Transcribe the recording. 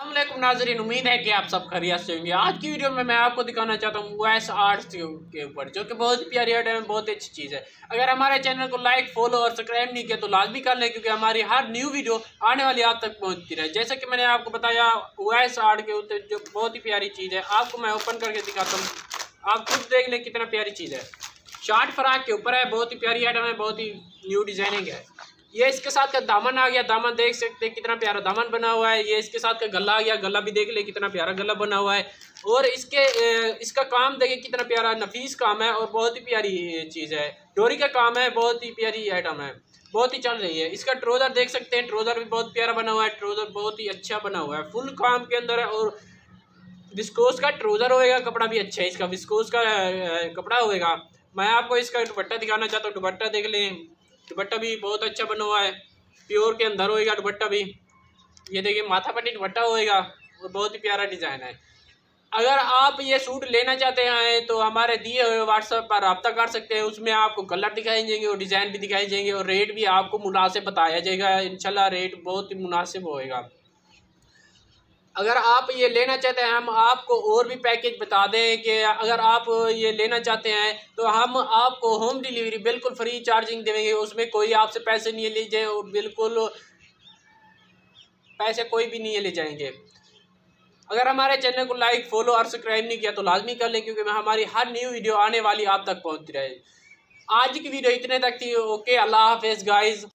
अस्सलामुअलैकुम नाज़रीन, उम्मीद है कि आप सब खैरियत से होंगे। आज की वीडियो में मैं आपको दिखाना चाहता हूँ OS आर्ट्स के ऊपर, जो कि बहुत ही प्यारी आइटम है, बहुत अच्छी चीज़ है। अगर हमारे चैनल को लाइक, फॉलो और सब्सक्राइब नहीं किया तो लाजमी कर लें, क्योंकि हमारी हर न्यू वीडियो आने वाली आप तक पहुँचती रहे। जैसे कि मैंने आपको बताया OS आर्ट के ऊपर जो बहुत ही प्यारी चीज़ है, आपको मैं ओपन करके दिखाता हूँ। आप खुद देख लें कितना प्यारी चीज़ है। शार्ट फ्राक के ऊपर है, बहुत ही प्यारी आइटम है, बहुत ही न्यू डिजाइनिंग है। ये इसके साथ का दामन आ गया, दामन देख सकते हैं कितना प्यारा दामन बना हुआ है। ये इसके साथ का गला आ गया, गला भी देख ले कितना प्यारा गला बना हुआ है। और इसका काम देखिए कितना प्यारा नफीस काम है और बहुत ही प्यारी चीज़ है। डोरी का काम है, बहुत ही प्यारी आइटम है, बहुत ही चल रही है। इसका ट्राउज़र देख सकते हैं, ट्राउज़र भी बहुत प्यारा बना हुआ है, ट्राउज़र बहुत ही अच्छा बना हुआ है, फुल काम के अंदर है। और विस्कोस का ट्राउज़र होएगा, कपड़ा भी अच्छा है इसका, विस्कोस का कपड़ा होएगा। मैं आपको इसका दुपट्टा दिखाना चाहता हूँ, दुपट्टा देख लें, दुपट्टा भी बहुत अच्छा बना हुआ है, प्योर के अंदर होएगा दुपट्टा भी। ये देखिए माथा पट्टी दुपट्टा होएगा और बहुत ही प्यारा डिज़ाइन है। अगर आप ये सूट लेना चाहते हैं तो हमारे दिए हुए व्हाट्सएप पर रब्ता कर सकते हैं। उसमें आपको कलर दिखाए जाएंगे और डिज़ाइन भी दिखाए जाएंगे और रेट भी आपको मुनासिब बताया जाएगा। इंशाल्लाह रेट बहुत ही मुनासिब होएगा। अगर आप ये लेना चाहते हैं, हम आपको और भी पैकेज बता दें कि अगर आप ये लेना चाहते हैं तो हम आपको होम डिलीवरी बिल्कुल फ्री चार्जिंग देंगे। उसमें कोई आपसे पैसे नहीं लीजिए और बिल्कुल पैसे कोई भी नहीं ले जाएंगे। अगर हमारे चैनल को लाइक, फॉलो और सब्सक्राइब नहीं किया तो लाजमी कर लें, क्योंकि हमारी हर न्यू वीडियो आने वाली आप तक पहुंचती रहे। आज की वीडियो इतने तक थी। ओके, अल्लाह हाफिज़ गाइज़।